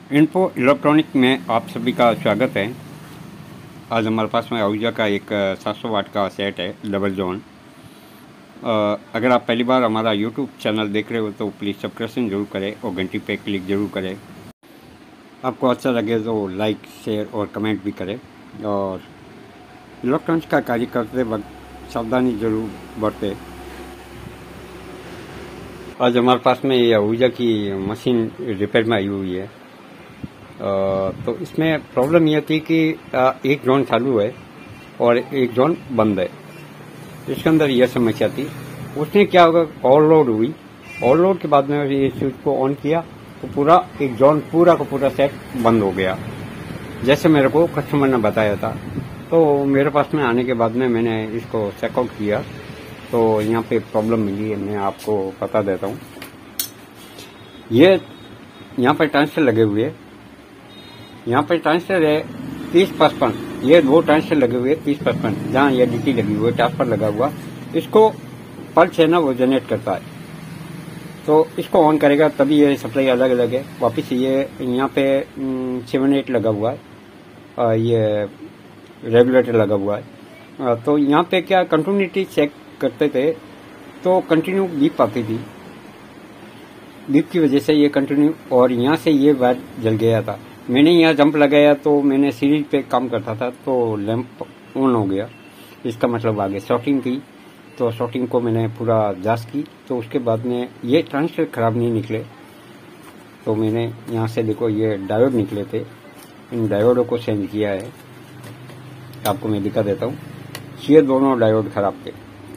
Info electronic में आप सभी का स्वागत है। आज हमारे पास में आहूजा का एक 700 वाट का सेट है डबल जोन। अगर आप पहली बार हमारा यूट्यूब चैनल देख रहे हो तो प्लीज़ सब्सक्रिप्शन जरूर करें और घंटी पे क्लिक जरूर करें। आपको अच्छा लगे तो लाइक शेयर और कमेंट भी करें। और इलेक्ट्रॉनिक्स का कार्य करते वक्त सावधानी जरूर बरतें। आज हमारे पास में ये आहूजा की मशीन रिपेयर में आई हुई है। तो इसमें प्रॉब्लम यह थी कि एक जोन चालू है और एक जोन बंद है। इसके अंदर यह समस्या थी। उसने क्या होगा, ओवरलोड हुई। ओवरलोड के बाद में ये स्विच को ऑन किया तो पूरा एक जोन पूरा का पूरा सेट बंद हो गया, जैसे मेरे को कस्टमर ने बताया था। तो मेरे पास में आने के बाद में मैंने इसको चेकआउट किया तो यहाँ पे प्रॉब्लम मिली है। मैं आपको बता देता हूँ। ये यहाँ पर ट्रांजिस्टर लगे हुए हैं। यहाँ पर ट्रांजिस्टर है 3055। ये दो ट्रांजिस्टर लगे हुए 3055, जहाँ ये डीटी लगी हुई है, ट्रांसफर लगा हुआ। इसको पल्स है ना, वो जनरेट करता है। तो इसको ऑन करेगा तभी ये सप्लाई अलग अलग है। वापिस ये यहाँ पे 78 लगा हुआ है, ये रेगुलेटर लगा हुआ है। तो यहाँ पे क्या कंटिन्यूटी चेक करते थे तो कंटिन्यू बीप आती थी। बीप की वजह से ये कंटिन्यू, और यहाँ से ये वायर जल गया था। मैंने यहाँ जंप लगाया तो मैंने सीरीज पे काम करता था तो लैंप ऑन हो गया। इसका मतलब आगे शॉर्टिंग थी। तो शॉर्टिंग को मैंने पूरा जांच की तो उसके बाद में ये ट्रांजिस्टर खराब नहीं निकले। तो मैंने यहाँ से देखो ये डायोड निकले थे, इन डायोडों को चेंज किया है। आपको मैं दिखा देता हूँ। ये दोनों डायोड खराब थे,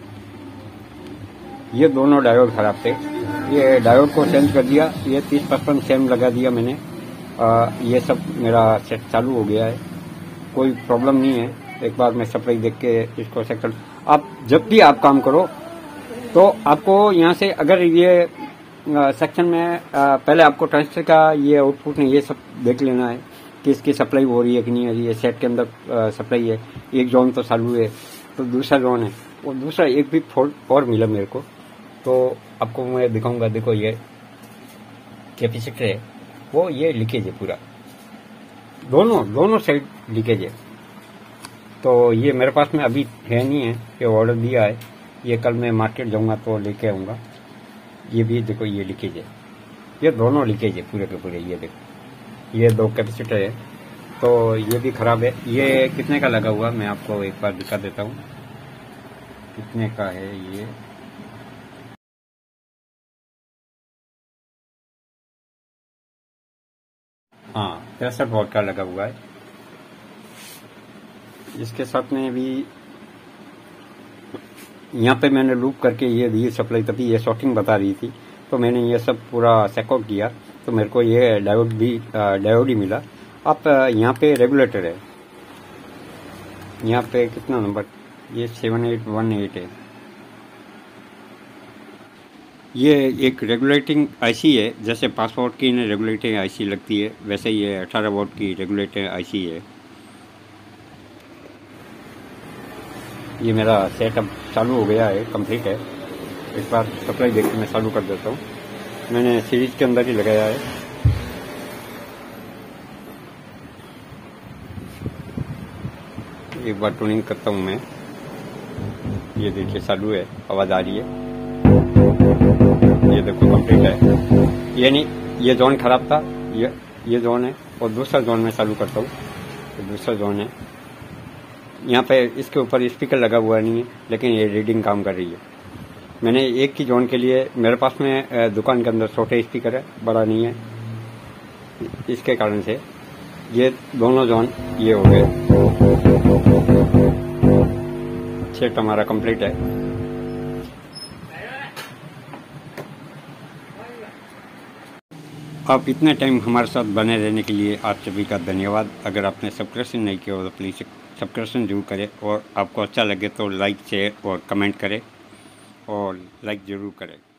ये दोनों डायोड खराब थे। ये डायोड को चेंज कर दिया, ये 3055 सेम लगा दिया मैंने। ये सब मेरा सेट चालू हो गया है, कोई प्रॉब्लम नहीं है। एक बार मैं सप्लाई देख के इसको चेक कर। आप जब भी आप काम करो तो आपको यहाँ से अगर ये सेक्शन में पहले आपको ट्रांजिस्टर का ये आउटपुट ने ये सब देख लेना है कि इसकी सप्लाई हो रही है कि नहीं हो रही है। सेट के अंदर सप्लाई है, एक जोन तो चालू है तो दूसरा जोन है, और दूसरा एक भी फॉल्ट और मिला मेरे को तो आपको मैं दिखाऊंगा। देखो ये कैपेसिटर है, वो ये लीकेज है पूरा, दोनों साइड लीकेज है। तो ये मेरे पास में अभी है नहीं है, ये ऑर्डर दिया है। ये कल मैं मार्केट जाऊंगा तो लेके आऊंगा। ये भी देखो ये लीकेज है, ये दोनों लीकेज है पूरे के पूरे। ये देखो ये दो कैपेसिटर है तो ये भी खराब है। ये कितने का लगा हुआ मैं आपको एक बार दिखा देता हूँ कितने का है ये। हाँ, 63 वॉट का लगा हुआ है। इसके साथ में भी यहाँ पे मैंने लूप करके ये दी सप्लाई, तभी ये शॉर्टिंग बता रही थी। तो मैंने ये सब पूरा चेकआउट किया तो मेरे को ये डायोड ही मिला। आप यहाँ पे रेगुलेटर है, यहाँ पे कितना नंबर, ये 7818 है। ये एक रेगुलेटिंग आईसी है, जैसे 5 वोल्ट की रेगुलेटिंग आईसी लगती है वैसे ये 18 वोल्ट की रेगुलेटिंग आईसी है। ये मेरा सेटअप चालू हो गया है, कंप्लीट है। एक बार सप्लाई देख के मैं चालू कर देता हूँ। मैंने सीरीज के अंदर ही लगाया है। एक बार ट्यूनिंग करता हूँ मैं। ये देखिए चालू है, आवाज आ रही है। ये देखो कंप्लीट है। ये नहीं, ये जोन खराब था, ये जोन है। और दूसरा जोन में चालू करता हूँ तो दूसरा जोन है। यहाँ पे इसके ऊपर स्पीकर लगा हुआ नहीं है, लेकिन ये रीडिंग काम कर रही है। मैंने एक ही जोन के लिए, मेरे पास में दुकान के अंदर छोटे स्पीकर है, बड़ा नहीं है, इसके कारण से ये दोनों जोन ये हो गए। सेट हमारा कंप्लीट है। आप इतने टाइम हमारे साथ बने रहने के लिए आप सभी का धन्यवाद। अगर आपने सब्सक्रिप्शन नहीं किया हो तो प्लीज़ सब्सक्रिप्शन जरूर करें, और आपको अच्छा लगे तो लाइक शेयर और कमेंट करें, और लाइक ज़रूर करें।